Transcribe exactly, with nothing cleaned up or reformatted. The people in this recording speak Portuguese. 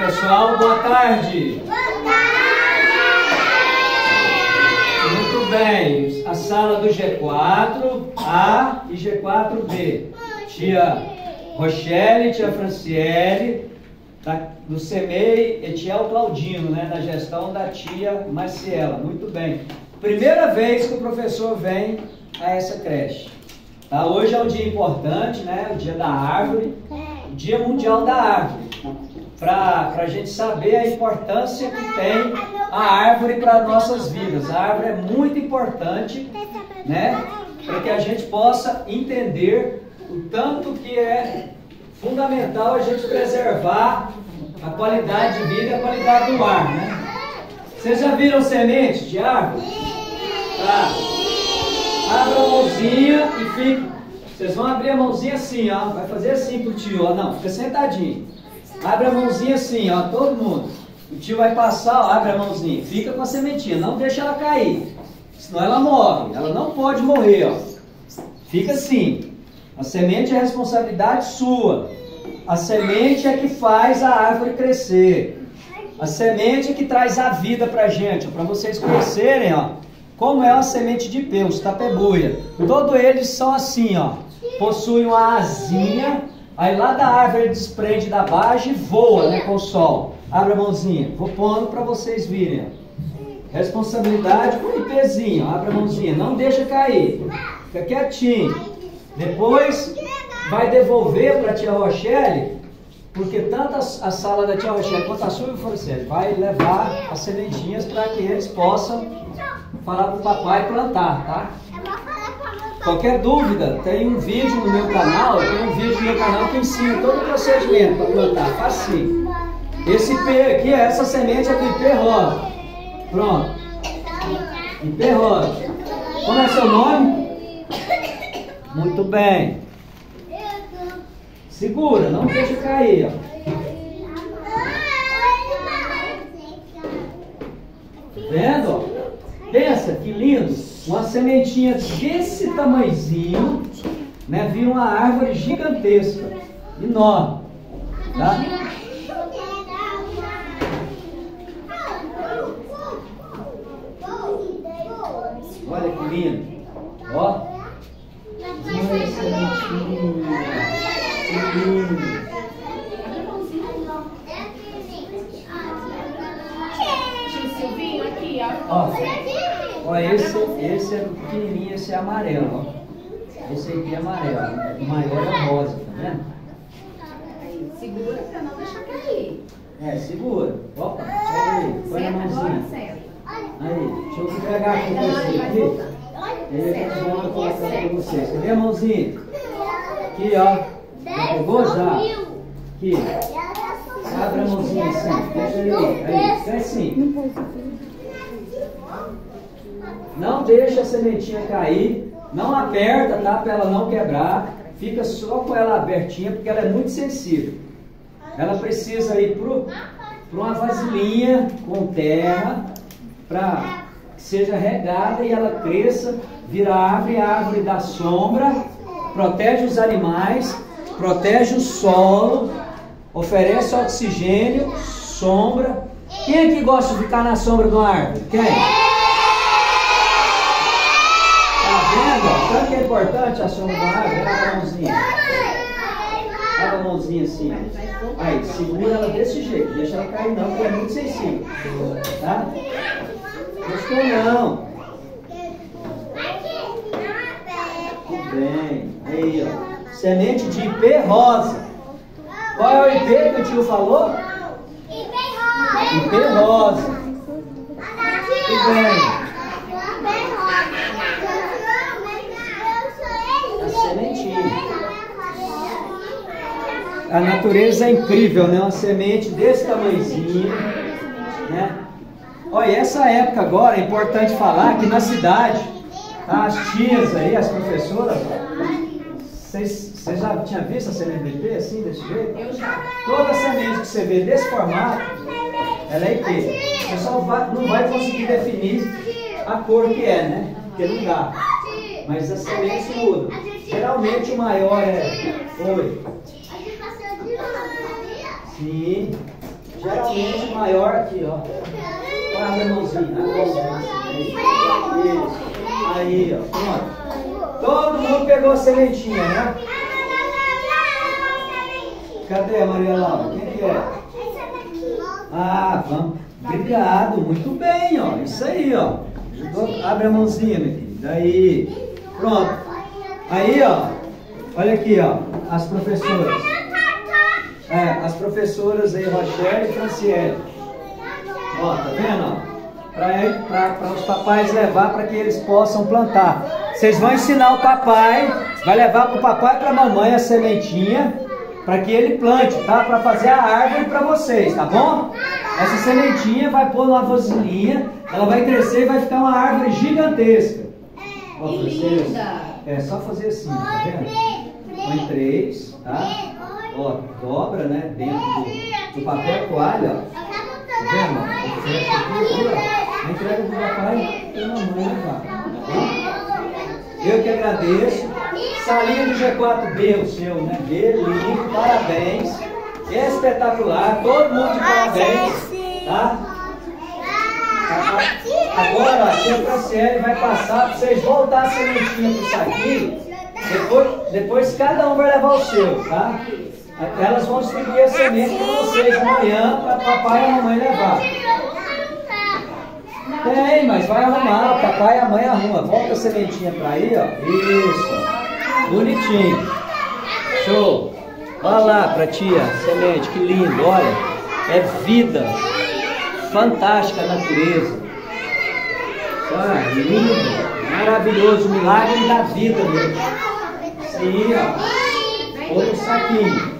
Pessoal, boa tarde. Boa tarde. Muito bem. A sala do G quatro A e G quatro B. Tia Rochelle, tia Franciele, da, do CEMEI, e tia Claudino, né, da gestão da tia Marciela. Muito bem. Primeira vez que o professor vem a essa creche. Tá? Hoje é um dia importante, né? O dia da árvore, o Dia Mundial da Árvore. Para a gente saber a importância que tem a árvore para nossas vidas. A árvore é muito importante, né? Para que a gente possa entender o tanto que é fundamental a gente preservar a qualidade de vida e a qualidade do ar, né? Vocês já viram sementes de árvore? Tá. Abra a mãozinha e fica. Vocês vão abrir a mãozinha assim, ó. Vai fazer assim pro tio, ó. Não, fica sentadinho. Abre a mãozinha assim, ó. Todo mundo. O tio vai passar, ó. Abre a mãozinha. Fica com a sementinha. Não deixa ela cair. Senão ela morre. Ela não pode morrer, ó. Fica assim. A semente é responsabilidade sua. A semente é que faz a árvore crescer. A semente é que traz a vida pra gente. Para vocês conhecerem, ó. Como é a semente de ipê, os tapebuia. Todos eles são assim, ó. Possuem uma asinha. Aí lá da árvore ele desprende da base e voa, né, com o sol. Abre a mãozinha. Vou pondo para vocês virem. Responsabilidade com o ipêzinho. Abre a mãozinha. Não deixa cair. Fica quietinho. Depois vai devolver para a tia Rochelle, porque tanto a, a sala da tia Rochelle quanto a sua, Franciele, vai levar as sementinhas para que eles possam falar para o papai plantar, tá? Qualquer dúvida, tem um vídeo no meu canal, tem um vídeo no meu canal que ensina todo o procedimento para plantar, facinho. Esse ipê aqui, essa semente é do ipê rosa. Pronto. Ipê rosa. Como é seu nome? Muito bem. Segura, não deixa cair, ó. Vendo? Pensa que lindo. Uma sementinha desse tamanhozinho, né, vira uma árvore gigantesca, enorme, tá? Olha que lindo, ó. Olha a sementinha, que lindo. Tio Silvinho, aqui, ó. Ó. Ó, esse, esse é pequenininho, esse é amarelo, ó. Esse aqui é amarelo, o maior é rosa, tá vendo? Aí, segura pra não deixar cair. É, segura. Opa, pega aí, põe a Senta agora, mãozinha. senta. Aí, deixa eu pegar aqui com você aqui. Ele é que vou colocar pra vocês. Cadê a mãozinha? Aqui, ó. Já pegou já? Aqui. Abre a mãozinha assim, deixa aí. Aí, fica assim. Não deixa a sementinha cair, não aperta, tá? Para ela não quebrar. Fica só com ela abertinha, porque ela é muito sensível. Ela precisa ir para uma vasilhinha com terra, para que seja regada e ela cresça, vira árvore, árvore dá sombra, protege os animais, protege o solo, oferece oxigênio, sombra. Quem é que gosta de ficar na sombra de uma árvore? Quem? Tanto que é importante a sombra da árvore, abre a mãozinha. Abre a mãozinha assim. Aí, segura ela desse jeito. Deixa ela cair não, porque é muito sensível. Tá? Gostou não? Muito bem. Aí, ó. Semente de ipê rosa. Qual é o ipê que o tio falou? Ipê rosa. Muito bem. A natureza é incrível, né? Uma semente desse tamanhozinho, né? Olha, essa época agora é importante falar que na cidade, tá? As tias aí, as professoras, vocês já tinham visto a semente de ipê assim, desse jeito? Eu já. Toda semente que você vê desse formato, ela é ipê. Você só vai, não vai conseguir definir a cor que é, né? Porque não dá. Mas as sementes mudam. Geralmente o maior é... Oi. Sim. Geralmente maior aqui, ó. Abre a mãozinha, abre a mãozinha. Isso. Aí, ó. Pronto. Todo mundo pegou a sementinha, né? Cadê a Maria Laura? Quem que é? Ah, vamos. Obrigado, muito bem, ó. Isso aí, ó. Abre a mãozinha, meu filho. Daí. Pronto. Aí, ó. Olha aqui, ó. As professoras. É, as professoras aí, Rochelle e Franciele. Ó, tá vendo, ó? Para os papais levar para que eles possam plantar. Vocês vão ensinar o papai, vai levar para o papai e para a mamãe a sementinha, para que ele plante, tá? Para fazer a árvore para vocês, tá bom? Essa sementinha vai pôr numa vasilhinha, ela vai crescer e vai ficar uma árvore gigantesca. Ó, vocês, é só fazer assim, tá vendo? Põe três, tá? Ó, dobra, né? Dentro do, do papel toalha, ó. Tá vendo? Entrega pro papai e pra mamãe levar. Eu que agradeço. Salinha do G quatro B, o seu, né? B, lindo, parabéns. Espetacular, todo mundo de parabéns. Tá? Agora, a tia Franciele vai passar para vocês voltar a sementinha pro saquinho. Depois, depois cada um vai levar o seu, tá? Elas vão distribuir a semente para vocês amanhã, para papai e a mamãe levar. Tem, mas vai arrumar, o papai e a mãe arruma. Volta a sementinha para aí, ó. Isso. Bonitinho. Show. Olha lá para tia, semente, que lindo, olha. É vida. Fantástica a natureza. Ah, lindo. Maravilhoso, milagre da vida mesmo. Sim, ó. Olha o saquinho.